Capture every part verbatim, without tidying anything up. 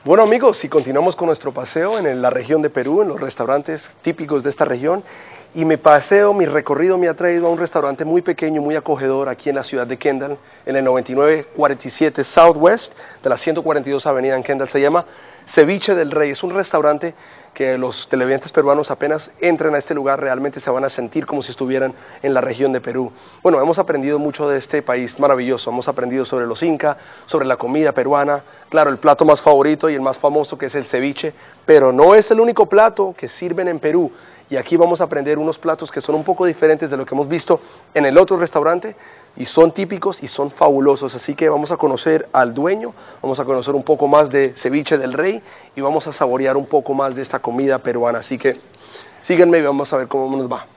Bueno amigos, y continuamos con nuestro paseo en la región de Perú, en los restaurantes típicos de esta región. Y mi paseo, mi recorrido me ha traído a un restaurante muy pequeño, muy acogedor aquí en la ciudad de Kendall, en el noventa y nueve cuarenta y siete Southwest de la ciento cuarenta y dos Avenida en Kendall. Se llama Ceviche del Rey. Es un restaurante que los televidentes peruanos apenas entren a este lugar realmente se van a sentir como si estuvieran en la región de Perú. Bueno, hemos aprendido mucho de este país maravilloso, hemos aprendido sobre los incas, sobre la comida peruana, claro, el plato más favorito y el más famoso que es el ceviche, pero no es el único plato que sirven en Perú. Y aquí vamos a aprender unos platos que son un poco diferentes de lo que hemos visto en el otro restaurante y son típicos y son fabulosos, así que vamos a conocer al dueño, vamos a conocer un poco más de Ceviche del Rey y vamos a saborear un poco más de esta comida peruana, así que síganme y vamos a ver cómo nos va.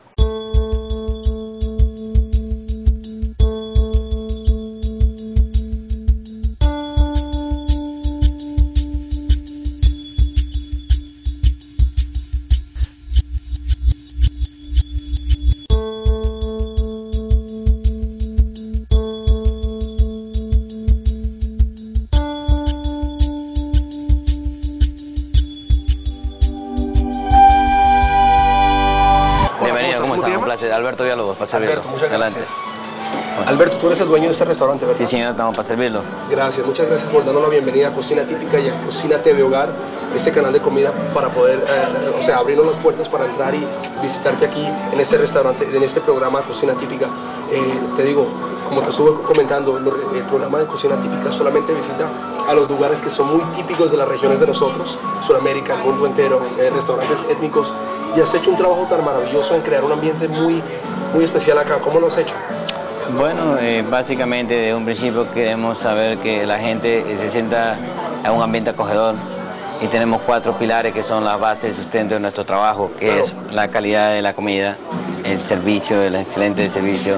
Alberto Villalobos, para servirlo. Alberto, muchas gracias. Adelante. Alberto, tú eres el dueño de este restaurante, ¿verdad? Sí, señor, estamos para servirlo. Gracias, muchas gracias por darnos la bienvenida a Cocina Típica y a Cocina T V Hogar, este canal de comida para poder, eh, o sea, abrirnos las puertas para entrar y visitarte aquí en este restaurante, en este programa Cocina Típica. Eh, te digo, como te estuve comentando, el programa de Cocina Típica solamente visita a los lugares que son muy típicos de las regiones de nosotros, Sudamérica, el mundo entero, eh, restaurantes étnicos, y has hecho un trabajo tan maravilloso en crear un ambiente muy, muy especial acá. ¿Cómo lo has hecho? Bueno, eh, básicamente desde un principio queremos saber que la gente se sienta en un ambiente acogedor y tenemos cuatro pilares que son la base de sustento de nuestro trabajo, que claro. es la calidad de la comida, el servicio, el excelente servicio,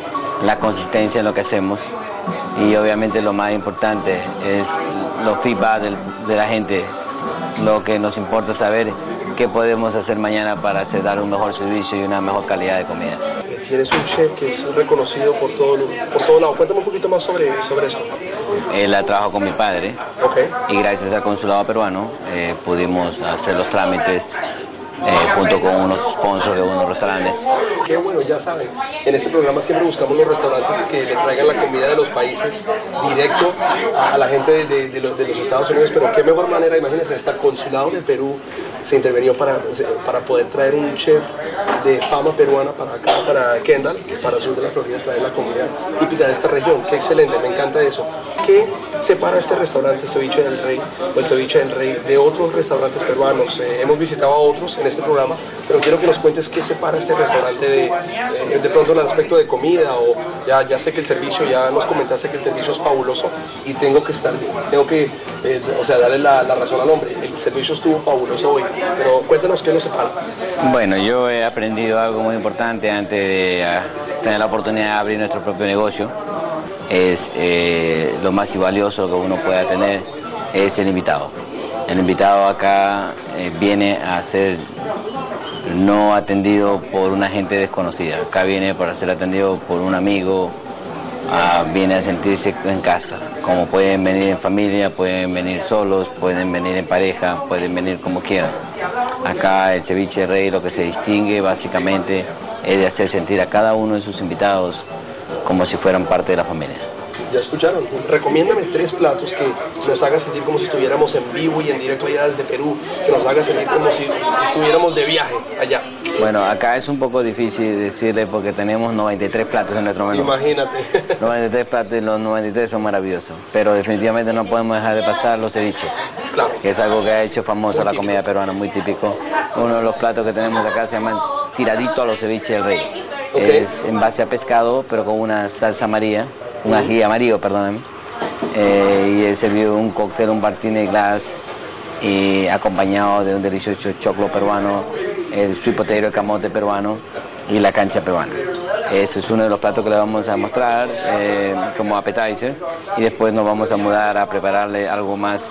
la consistencia en lo que hacemos y obviamente lo más importante es los feedback de, de la gente. Lo que nos importa saber qué podemos hacer mañana para hacer, dar un mejor servicio y una mejor calidad de comida. Tienes un chef que es reconocido por todo, por todo lado. Cuéntame un poquito más sobre, sobre eso. Él ha trabajado con mi padre okay. y gracias al consulado peruano eh, pudimos hacer los trámites eh, junto con unos sponsors de unos restaurantes. Qué bueno, ya saben, en este programa siempre buscamos los restaurantes que le traigan la comida de los países directo a, a la gente de, de, de, los, de los Estados Unidos, pero qué mejor manera, imagínense, hasta el consulado de Perú se intervenió para, para poder traer un chef de fama peruana para acá, para Kendall, para el sur de la Florida, traer la comida típica de esta región. Qué excelente, me encanta eso. ¿Qué separa este restaurante Ceviche del Rey, o el Ceviche del Rey, de otros restaurantes peruanos? Eh, hemos visitado a otros en este programa, pero quiero que nos cuentes qué separa este restaurante de, eh, de pronto el aspecto de comida, o ya, ya sé que el servicio, ya nos comentaste que el servicio es fabuloso y tengo que estar, tengo que, eh, o sea, darle la, la razón al hombre, el servicio estuvo fabuloso hoy, pero cuéntanos qué nos separa. Bueno, yo he aprendido algo muy importante antes de uh, tener la oportunidad de abrir nuestro propio negocio, es eh, lo más valioso que uno pueda tener es el invitado. El invitado acá eh, viene a ser no atendido por una gente desconocida, acá viene para ser atendido por un amigo, uh, viene a sentirse en casa, como pueden venir en familia, pueden venir solos, pueden venir en pareja, pueden venir como quieran. Acá el Ceviche Rey lo que se distingue básicamente es de hacer sentir a cada uno de sus invitados como si fueran parte de la familia. Ya escucharon, recomiéndame tres platos que nos hagan sentir como si estuviéramos en vivo y en directo allá desde Perú, que nos hagan sentir como si estuviéramos de viaje allá. Bueno, acá es un poco difícil decirle porque tenemos noventa y tres platos en nuestro menú. Imagínate. noventa y tres platos y los noventa y tres son maravillosos, pero definitivamente no podemos dejar de pasar los ceviches, claro. que es algo que ha hecho famosa la comida peruana, muy típico. Uno de los platos que tenemos acá se llama tiradito a los ceviches del Rey. Okay. Es en base a pescado, pero con una salsa amarilla. Un ají amarillo, perdóname, eh, y he servido un cóctel, un martini glass, y acompañado de un delicioso choclo peruano, el sweet potato, el camote peruano y la cancha peruana. Eso es uno de los platos que le vamos a mostrar eh, como appetizer, y después nos vamos a mudar a prepararle algo más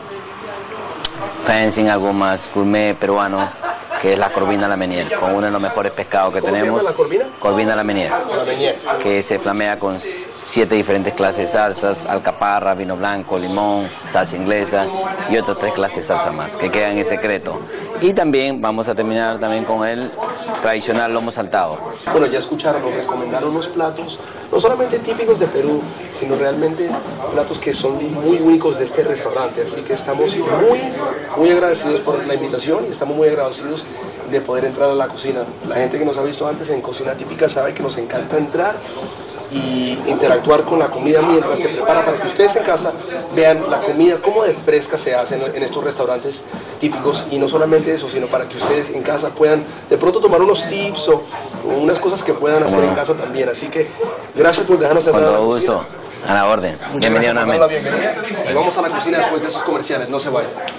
fancy, algo más gourmet peruano, que es la corvina a la menier, con uno de los mejores pescados que ¿Cómo tenemos. se llama la corvina? Corvina a la menier, la menier, que se flamea con siete diferentes clases de salsas, alcaparra, vino blanco, limón, salsa inglesa y otras tres clases de salsa más, que quedan en secreto. Y también vamos a terminar también con el tradicional lomo saltado. Bueno, ya escucharon, nos recomendaron unos platos, no solamente típicos de Perú, sino realmente platos que son muy únicos de este restaurante, así que estamos muy, muy agradecidos por la invitación y estamos muy agradecidos de poder entrar a la cocina. La gente que nos ha visto antes en Cocina Típica sabe que nos encanta entrar y interactuar con la comida mientras se prepara, para que ustedes en casa vean la comida, cómo de fresca se hace en, en estos restaurantes típicos, y no solamente eso, sino para que ustedes en casa puedan de pronto tomar unos tips o, o unas cosas que puedan hacer en casa también. Así que gracias por dejarnos entrar. Con todo gusto, a la orden. Bienvenido nuevamente. Y vamos a la cocina después de esos comerciales, no se vayan.